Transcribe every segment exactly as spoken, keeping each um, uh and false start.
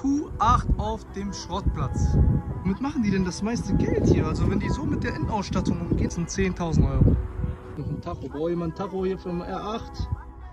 Q acht auf dem Schrottplatz. Womit machen die denn das meiste Geld hier? Also wenn die so mit der Innenausstattung umgehen, sind zehntausend Euro. Noch ein Tacho. Braucht jemand ein Tacho hier vom R acht?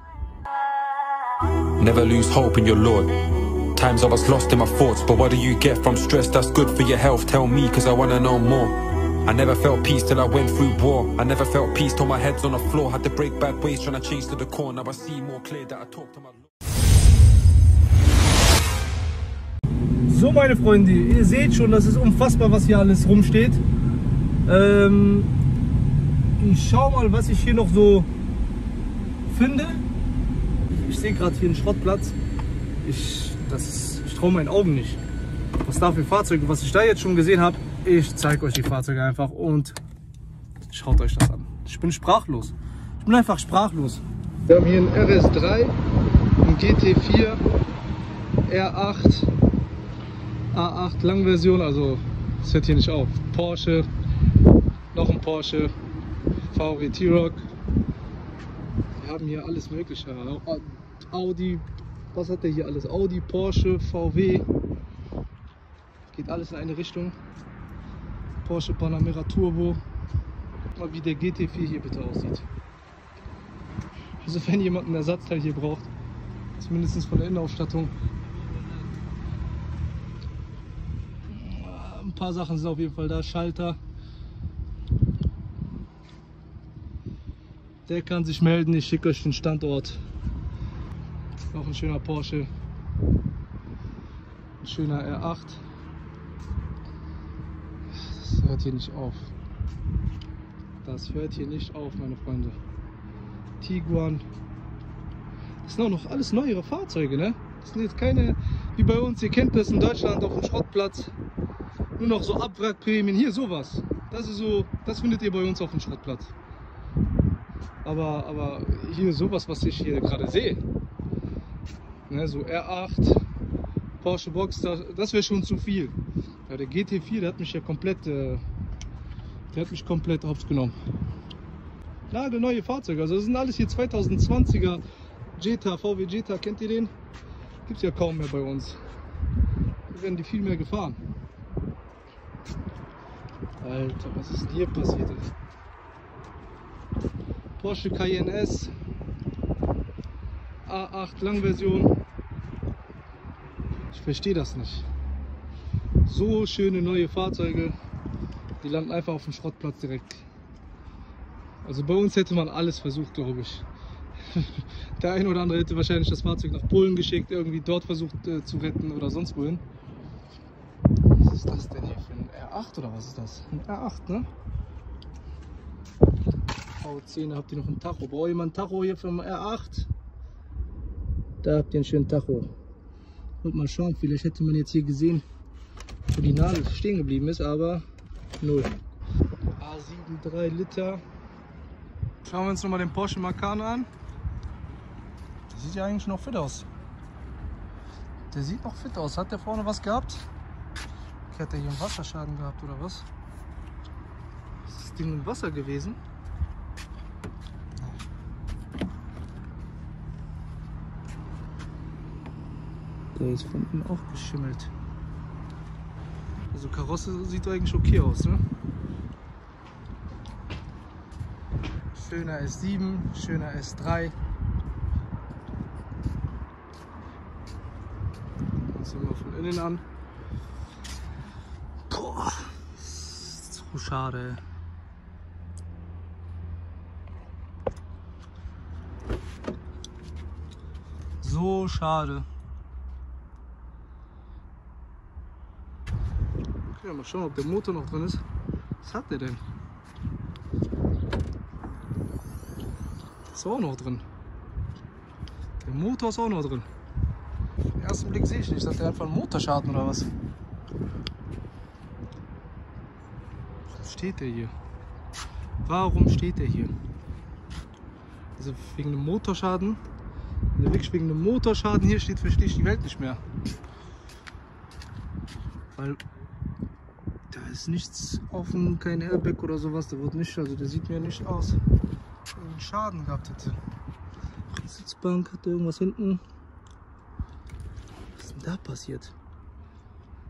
Never lose hope in your Lord. Times I was lost in my thoughts, but what do you get from stress that's good for your health? Tell me, cause I wanna know more. I never felt peace till I went through war. I never felt peace till my head's on the floor. Had to break bad ways trying to change to the core. Now I see more clear that I talk to my Lord. So meine Freunde, ihr seht schon, das ist unfassbar, was hier alles rumsteht. Ähm, ich schau mal, was ich hier noch so finde. Ich sehe gerade hier einen Schrottplatz. Ich, das ist, ich traue meinen Augen nicht. Was da für Fahrzeuge, was ich da jetzt schon gesehen habe. Ich zeige euch die Fahrzeuge einfach und schaut euch das an. Ich bin sprachlos. Ich bin einfach sprachlos. Wir haben hier einen R S drei, einen G T vier, R acht, A acht Langversion, also das hört hier nicht auf. Porsche, noch ein Porsche, V W T-Roc. Wir haben hier alles Mögliche. Audi, was hat der hier alles? Audi, Porsche, V W. Geht alles in eine Richtung. Porsche Panamera Turbo. Mal wie der G T vier hier bitte aussieht. Also wenn jemand ein Ersatzteil hier braucht, zumindest von der Innenausstattung. Ein paar Sachen sind auf jeden Fall da. Schalter. Der kann sich melden, ich schicke euch den Standort. Noch ein schöner Porsche. Ein schöner R acht. Das hört hier nicht auf. Das hört hier nicht auf, meine Freunde. Tiguan. Das sind auch noch alles neuere Fahrzeuge, ne? Das sind jetzt keine, wie bei uns, ihr kennt das in Deutschland auf dem Schrottplatz. Nur noch so Abwrackprämien, hier sowas. Das ist so, das findet ihr bei uns auf dem Schrottplatz. Aber, aber hier sowas, was ich hier gerade sehe. Ne, so R acht, Porsche Boxster, das wäre schon zu viel. Ja, der G T vier, der hat mich ja komplett, äh, der hat mich komplett hops genommen. Nagelneue Fahrzeuge, also das sind alles hier zweitausendzwanziger Jetta, V W Jetta, kennt ihr den? Gibt es ja kaum mehr bei uns. Da werden die viel mehr gefahren. Alter, was ist denn hier passiert? Porsche Cayenne S, A acht Langversion. Ich verstehe das nicht. So schöne neue Fahrzeuge, die landen einfach auf dem Schrottplatz direkt. Also bei uns hätte man alles versucht, glaube ich. Der eine oder andere hätte wahrscheinlich das Fahrzeug nach Polen geschickt, irgendwie dort versucht äh, zu retten oder sonst wohin. Was ist das denn hier für ein R acht oder was ist das? Ein R acht, ne? V zehn, da habt ihr noch ein Tacho. Braucht jemand ein Tacho hier vom R acht? Da habt ihr einen schönen Tacho. Und mal schauen, vielleicht hätte man jetzt hier gesehen, wo die Nadel stehen geblieben ist, aber null. A sieben, drei Liter. Schauen wir uns nochmal den Porsche Macan an. Der sieht ja eigentlich noch fit aus. Der sieht noch fit aus. Hat der vorne was gehabt? Hat der hier einen Wasserschaden gehabt oder was? Ist das Ding im Wasser gewesen? Der ist von innen auch geschimmelt. Also Karosse sieht eigentlich okay aus, ne? Schöner S sieben, schöner S drei. Das sehen wir von innen an. Boah, so schade. So schade. Okay, mal schauen, ob der Motor noch drin ist. Was hat der denn? Ist auch noch drin. Der Motor ist auch noch drin. Im ersten Blick sehe ich nicht, dass der einfach einen Motorschaden oder was. Warum steht der hier? Warum steht der hier? Also wegen einem Motorschaden. Wenn der wirklich wegen einem Motorschaden hier steht, verstehe ich die Welt nicht mehr. Weil da ist nichts offen, kein Airbag oder sowas. Der wird nicht, also der sieht mir nicht aus, dass er einen Schaden gehabt hätte. Die Sitzbank hat irgendwas hinten. Was ist denn da passiert?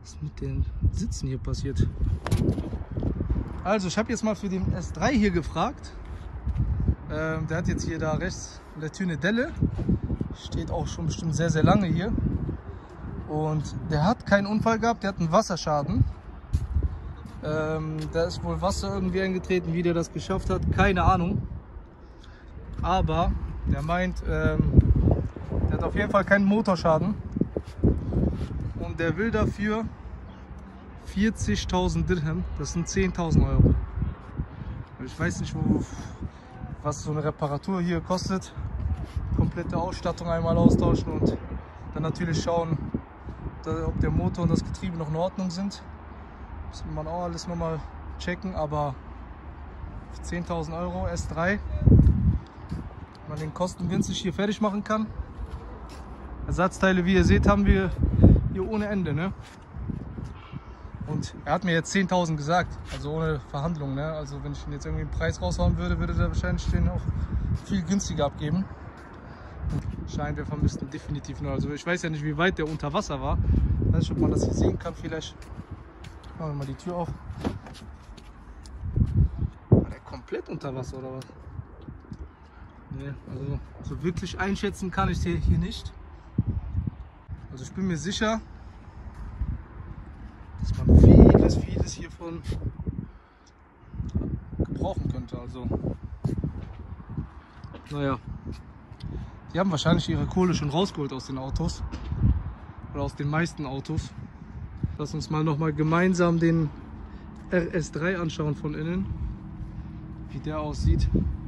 Was ist mit den Sitzen hier passiert? Also ich habe jetzt mal für den S drei hier gefragt. Ähm, der hat jetzt hier da rechts in der Tür eine Delle. Steht auch schon bestimmt sehr, sehr lange hier. Und der hat keinen Unfall gehabt, der hat einen Wasserschaden. Ähm, da ist wohl Wasser irgendwie eingetreten, wie der das geschafft hat, keine Ahnung. Aber der meint, ähm, der hat auf jeden Fall keinen Motorschaden. Und der will dafür vierzigtausend Dirham, das sind zehntausend Euro. Ich weiß nicht, wo, was so eine Reparatur hier kostet. Komplette Ausstattung einmal austauschen und dann natürlich schauen, ob der Motor und das Getriebe noch in Ordnung sind. Das muss man auch alles nochmal checken, aber zehntausend Euro S drei, wenn man den kostengünstig hier fertig machen kann. Ersatzteile, wie ihr seht, haben wir hier ohne Ende, ne? Und er hat mir jetzt zehntausend gesagt, also ohne Verhandlung, ne? Also wenn ich ihn jetzt irgendwie einen Preis raushauen würde, würde der wahrscheinlich den auch viel günstiger abgeben. Scheinwerfer müssten definitiv nur, also ich weiß ja nicht, wie weit der unter Wasser war. Ich weiß nicht, ob man das hier sehen kann, vielleicht. Machen wir mal die Tür auf. War der komplett unter Wasser oder was? Ne, also, also wirklich einschätzen kann ich den hier nicht. Also ich bin mir sicher, dass man vieles, vieles hiervon gebrauchen könnte. Also, naja, die haben wahrscheinlich ihre Kohle schon rausgeholt aus den Autos oder aus den meisten Autos. Lass uns mal noch mal gemeinsam den R S drei anschauen von innen, wie der aussieht.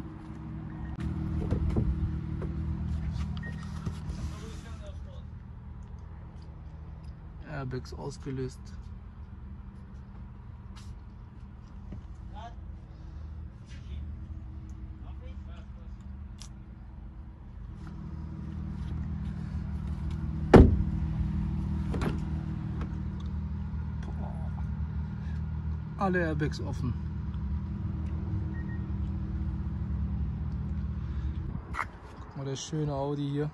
Airbags ausgelöst. Alle Airbags offen. Guck mal, der schöne Audi hier.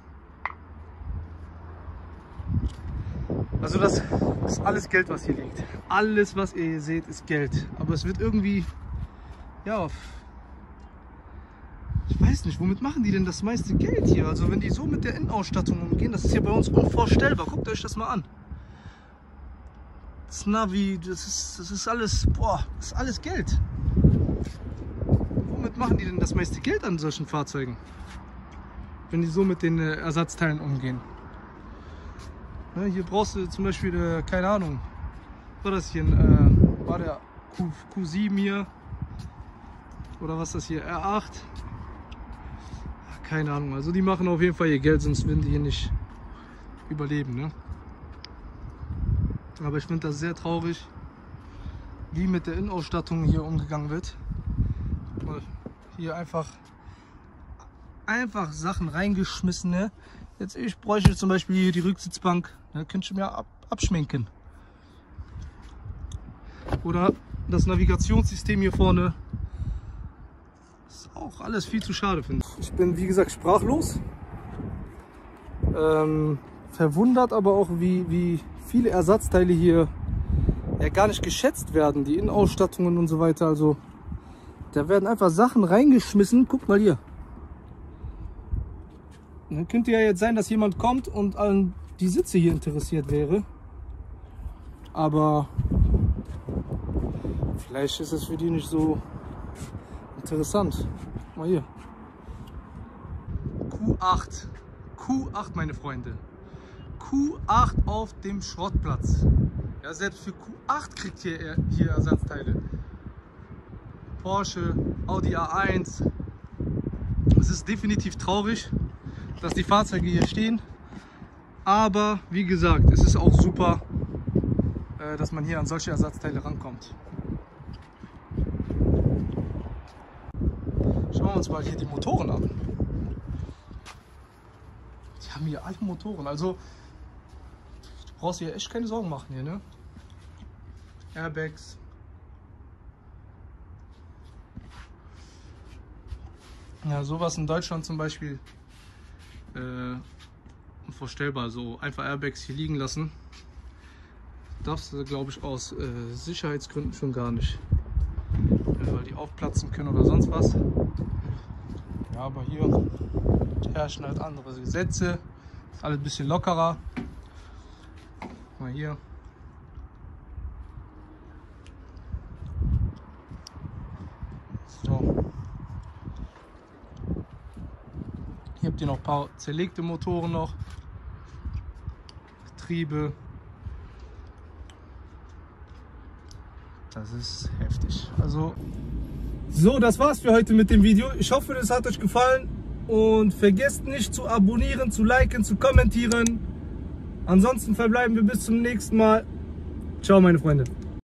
Also das ist alles Geld, was hier liegt. Alles, was ihr hier seht, ist Geld. Aber es wird irgendwie, ja, ich weiß nicht, womit machen die denn das meiste Geld hier? Also wenn die so mit der Innenausstattung umgehen, das ist ja bei uns unvorstellbar. Guckt euch das mal an. Das Navi, das ist, das ist alles, boah, das ist alles Geld. Womit machen die denn das meiste Geld an solchen Fahrzeugen? Wenn die so mit den äh, Ersatzteilen umgehen. Ne, hier brauchst du zum Beispiel, äh, keine Ahnung, war das hier, äh, war der Q, Q sieben hier? Oder was ist das hier, R acht? Keine Ahnung, also die machen auf jeden Fall ihr Geld, sonst würden die hier nicht überleben, ne? Aber ich finde das sehr traurig, wie mit der Innenausstattung hier umgegangen wird. Hier einfach, einfach Sachen reingeschmissen. Ne? Jetzt ich bräuchte zum Beispiel hier die Rücksitzbank, da könnt ihr mir ab, abschminken. Oder das Navigationssystem hier vorne. Das ist auch alles viel zu schade, finde ich. Ich bin wie gesagt sprachlos. Ähm, verwundert aber auch, wie, wie viele Ersatzteile hier ja gar nicht geschätzt werden, die Innenausstattungen und so weiter. Also da werden einfach Sachen reingeschmissen. Guck mal hier. Dann könnte ja jetzt sein, dass jemand kommt und an die Sitze hier interessiert wäre. Aber vielleicht ist es für die nicht so interessant. Guck mal hier. Q acht. Q acht, meine Freunde. Q acht auf dem Schrottplatz. Ja, selbst für Q acht kriegt ihr hier Ersatzteile. Porsche, Audi A eins. Es ist definitiv traurig, dass die Fahrzeuge hier stehen. Aber wie gesagt, es ist auch super, dass man hier an solche Ersatzteile rankommt. Schauen wir uns mal hier die Motoren an. Die haben hier alle Motoren. Also du brauchst dir echt keine Sorgen machen hier, ne? Airbags. Ja, sowas in Deutschland zum Beispiel äh, unvorstellbar. So einfach Airbags hier liegen lassen. darfst du, glaube ich, aus äh, Sicherheitsgründen schon gar nicht. Ja, weil die aufplatzen können oder sonst was. Ja, aber hier herrschen halt andere Gesetze. Ist alles ein bisschen lockerer. Mal hier. So. Hier habt ihr noch ein paar zerlegte Motoren noch. Getriebe. Das ist heftig. Also so, das war's für heute mit dem Video. Ich hoffe, es hat euch gefallen und vergesst nicht zu abonnieren, zu liken, zu kommentieren. Ansonsten verbleiben wir bis zum nächsten Mal. Ciao, meine Freunde.